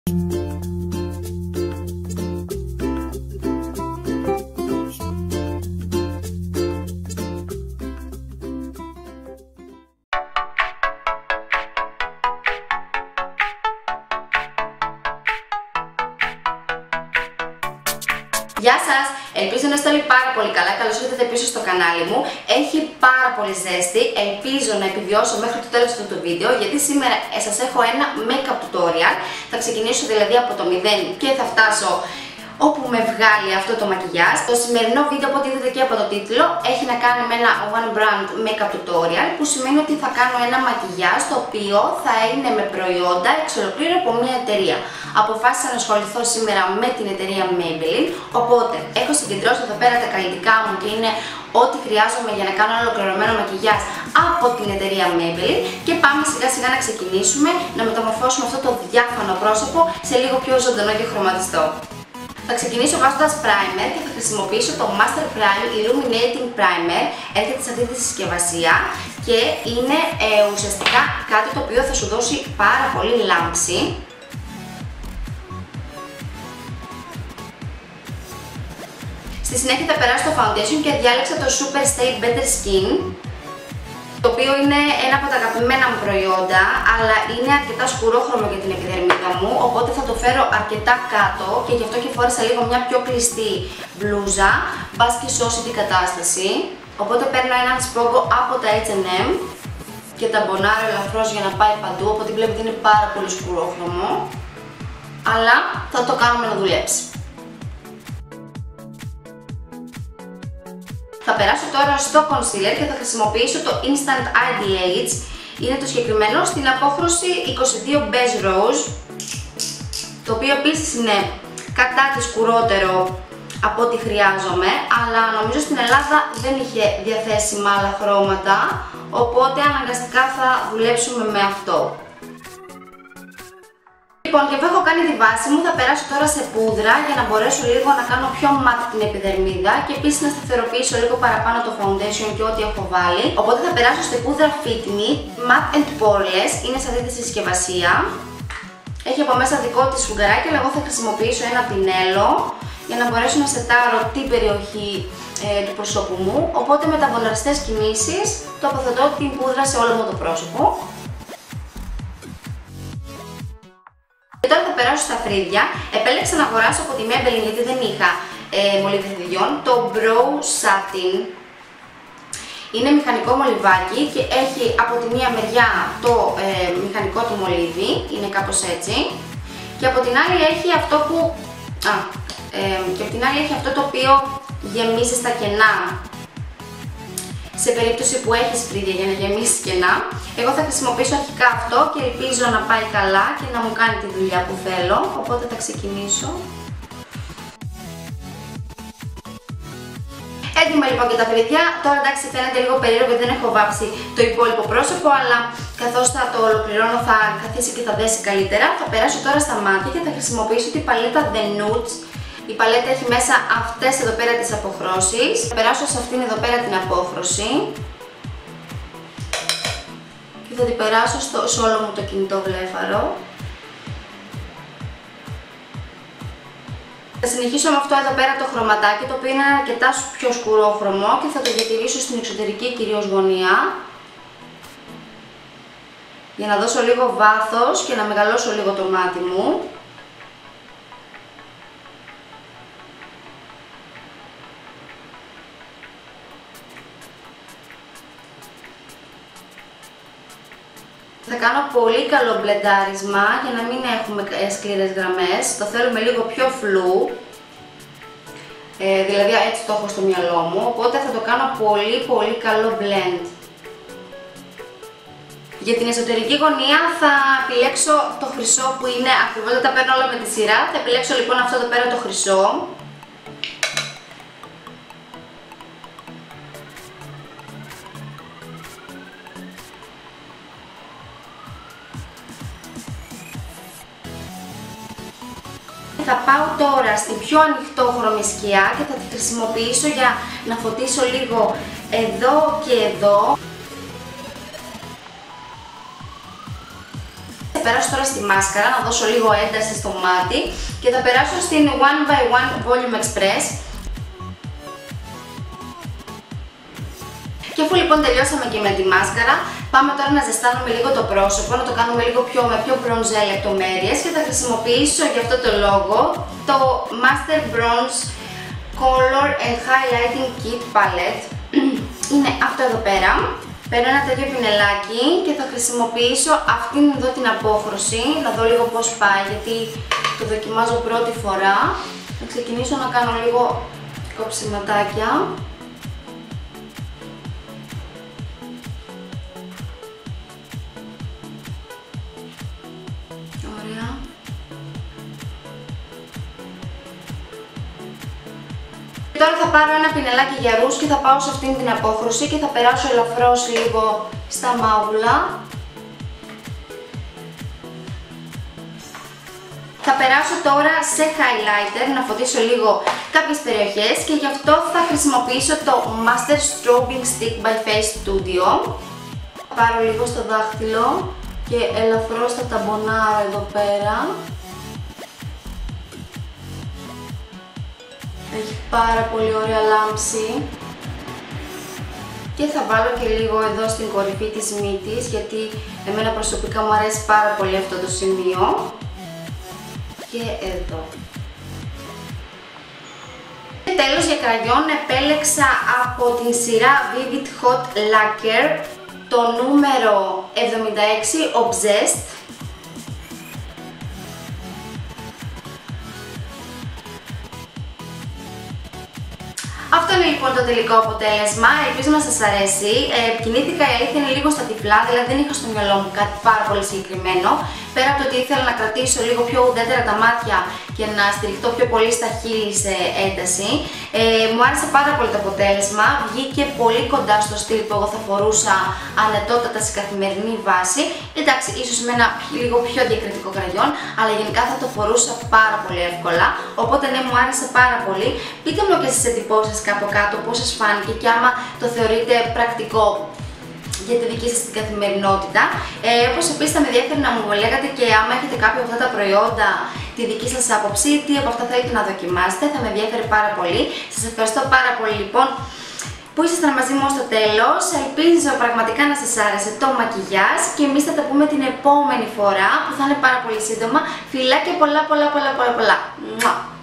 Γεια σας! Ελπίζω να είστε όλοι πάρα πολύ καλά. Καλώς ήρθατε πίσω στο κανάλι μου. Έχει πάρα πολύ ζέστη. Ελπίζω να επιβιώσω μέχρι το τέλος αυτού του βίντεο, γιατί σήμερα σας έχω ένα make-up tutorial. Θα ξεκινήσω δηλαδή από το 0 και θα φτάσω όπου με βγάλει αυτό το μακιγιάζ. Το σημερινό βίντεο, από ό,τι είδατε και από το τίτλο, έχει να κάνει με ένα one brand make-up tutorial, που σημαίνει ότι θα κάνω ένα μακιγιάζ το οποίο θα είναι με προϊόντα εξ ολοκλήρου από μια εταιρεία. Αποφάσισα να ασχοληθώ σήμερα με την εταιρεία Maybelline, οπότε έχω συγκεντρώσει εδώ πέρα τα καλλιτικά μου και είναι ό,τι χρειάζομαι για να κάνω ένα ολοκληρωμένο μακιγιάζ από την εταιρεία Maybelline, και πάμε σιγά σιγά να ξεκινήσουμε να μεταμορφώσουμε αυτό το διάφανο πρόσωπο σε λίγο πιο ζωντανό και χρωματιστό. Θα ξεκινήσω βάζοντας primer και θα χρησιμοποιήσω το Master Prime Illuminating Primer. Έρχεται σε αυτή τη συσκευασία και είναι ουσιαστικά κάτι το οποίο θα σου δώσει πάρα πολύ λάμψη. Στη συνέχεια θα περάσω το foundation και διάλεξα το Super Stay Better Skin, το οποίο είναι ένα από τα αγαπημένα μου προϊόντα, αλλά είναι αρκετά σκουρόχρωμο για την επιδερμίδα μου, οπότε θα το φέρω αρκετά κάτω και γι' αυτό και φόρεσα λίγο μια πιο κλειστή μπλούζα, μπας και σώσει την κατάσταση. Οπότε παίρνω έναν σπόγκο από τα H&M και τα μπονάρω ελαφρώς για να πάει παντού, οπότε βλέπετε είναι πάρα πολύ σκουρόχρωμο, αλλά θα το κάνουμε να δουλέψει. Θα περάσω τώρα στο concealer και θα χρησιμοποιήσω το Instant IDH. Είναι το συγκεκριμένο στην απόχρωση 22 Beige Rose, το οποίο επίσης είναι κατά τη σκουρότερο από ό,τι χρειάζομαι, αλλά νομίζω στην Ελλάδα δεν είχε διαθέσιμα άλλα χρώματα, οπότε αναγκαστικά θα δουλέψουμε με αυτό. Λοιπόν, και αφού έχω κάνει τη βάση μου, θα περάσω τώρα σε πούδρα για να μπορέσω λίγο να κάνω πιο matte την επιδερμίδα και επίσης να σταθεροποιήσω λίγο παραπάνω το foundation και ό,τι έχω βάλει. Οπότε θα περάσω στη πούδρα Fit Me Matte and Poreless, είναι σε αυτή τη συσκευασία. Έχει από μέσα δικό της σφουγγαράκι, αλλά εγώ θα χρησιμοποιήσω ένα πινέλο για να μπορέσω να σετάρω την περιοχή του προσώπου μου. Οπότε με τα βολαριστές κινήσεις τοποθετώ την πούδρα σε όλο μου το πρόσωπο. Και τώρα θα περάσω στα φρύδια. Επέλεξα να αγοράσω από τη Maybelline, γιατί δεν είχα μολύβι φρυδιών, το Brow Satin. Είναι μηχανικό μολυβάκι και έχει από τη μία μεριά το μηχανικό του μολύβι, είναι κάπως έτσι, και από την άλλη έχει αυτό που το οποίο γεμίζει στα κενά. Σε περίπτωση που έχεις φρύδια για να γεμίσεις κενά. Εγώ θα χρησιμοποιήσω αρχικά αυτό και ελπίζω να πάει καλά και να μου κάνει τη δουλειά που θέλω, οπότε θα ξεκινήσω. Έτοιμα λοιπόν και τα φρύδια. Τώρα εντάξει, φαίνεται λίγο περίεργο γιατί δεν έχω βάψει το υπόλοιπο πρόσωπο, αλλά καθώς θα το ολοκληρώνω θα καθίσει και θα δέσει καλύτερα. Θα περάσω τώρα στα μάτια και θα χρησιμοποιήσω την παλέτα The Nudes. Η παλέτα έχει μέσα αυτές εδώ πέρα τις αποχρώσεις. Θα περάσω σε αυτήν εδώ πέρα την απόχρωση και θα την περάσω σε όλο μου το κινητό βλέφαρο. Θα συνεχίσω με αυτό εδώ πέρα το χρωματάκι, το οποίο είναι αρκετά πιο σκουρόχρωμο, και θα το διατηρήσω στην εξωτερική κυρίως γωνία για να δώσω λίγο βάθος και να μεγαλώσω λίγο το μάτι μου. Θα κάνω πολύ καλό μπλεντάρισμα για να μην έχουμε σκληρές γραμμές. Το θέλουμε λίγο πιο φλού, δηλαδή έτσι το έχω στο μυαλό μου, οπότε θα το κάνω πολύ καλό blend. Για την εσωτερική γωνία θα επιλέξω το χρυσό που είναι ακριβώς, δεν τα παίρνω όλα με τη σειρά. Θα επιλέξω λοιπόν αυτό εδώ πέρα το χρυσό. Θα πάω τώρα στην πιο ανοιχτόχρωμη σκιά και θα τη χρησιμοποιήσω για να φωτίσω λίγο εδώ και εδώ. περάσω τώρα στη μάσκαρα, να δώσω λίγο ένταση στο μάτι και θα περάσω στην One by One Volume Express. Και αφού λοιπόν τελειώσαμε και με τη μάσκαρα, πάμε τώρα να ζεστάνουμε λίγο το πρόσωπο, να το κάνουμε λίγο με πιο μπρονζέ λεπτομέρειες και θα χρησιμοποιήσω για αυτό το λόγο το Master Bronze Color and Highlighting Kit Palette. Είναι αυτό εδώ πέρα. Παίρνω ένα τέτοιο πινελάκι και θα χρησιμοποιήσω αυτήν εδώ την απόχρωση, να δω λίγο πώς πάει γιατί το δοκιμάζω πρώτη φορά. Θα ξεκινήσω να κάνω λίγο κοψιματάκια. Ωραία. Τώρα θα πάρω ένα πινελάκι για ρούζ και θα πάω σε αυτήν την απόχρωση και θα περάσω ελαφρώς λίγο στα μάγουλα. Θα περάσω τώρα σε highlighter, να φωτίσω λίγο κάποιες περιοχές και γι' αυτό θα χρησιμοποιήσω το Master Strobing Stick by Face Studio. Θα πάρω λίγο στο δάχτυλο και ελαφρώς θα ταμπονάρω εδώ πέρα. Έχει πάρα πολύ ωραία λάμψη και θα βάλω και λίγο εδώ στην κορυφή της μύτης γιατί εμένα προσωπικά μου αρέσει πάρα πολύ αυτό το σημείο και εδώ. Και τέλος για κραγιόν επέλεξα από την σειρά Vivid Hot Lacquer το νούμερο 76 Obsessed. Αυτό είναι λοιπόν το τελικό αποτέλεσμα, ελπίζω να σας αρέσει. Κινήθηκα, η αλήθεια είναι λίγο στα τυφλά, δηλαδή δεν είχα στο μυαλό μου κάτι πάρα πολύ συγκεκριμένο. Πέρα από το ότι ήθελα να κρατήσω λίγο πιο ουδέτερα τα μάτια και να στηριχτώ πιο πολύ στα χείλη σε ένταση. Μου άρεσε πάρα πολύ το αποτέλεσμα, βγήκε πολύ κοντά στο στυλ που εγώ θα φορούσα ανετότατα σε καθημερινή βάση. Εντάξει, ίσως με ένα λίγο πιο διακριτικό κραγιόν, αλλά γενικά θα το φορούσα πάρα πολύ εύκολα. Οπότε ναι, μου άρεσε πάρα πολύ. Πείτε μου και στις εντυπώσεις κάπου κάτω πώς σας φάνηκε και άμα το θεωρείτε πρακτικό για τη δική σας την καθημερινότητα. Όπως επίσης θα με ενδιαφέρει να μου λέγατε και άμα έχετε κάποιο από αυτά τα προϊόντα τη δική σας άποψη, τι από αυτά θέλετε να δοκιμάσετε, θα με ενδιαφέρει πάρα πολύ. Σας ευχαριστώ πάρα πολύ λοιπόν που ήσασταν μαζί μου ως το τέλος. Ελπίζω πραγματικά να σας άρεσε το μακιγιάζ και εμείς θα τα πούμε την επόμενη φορά που θα είναι πάρα πολύ σύντομα. Φιλάκια πολλά.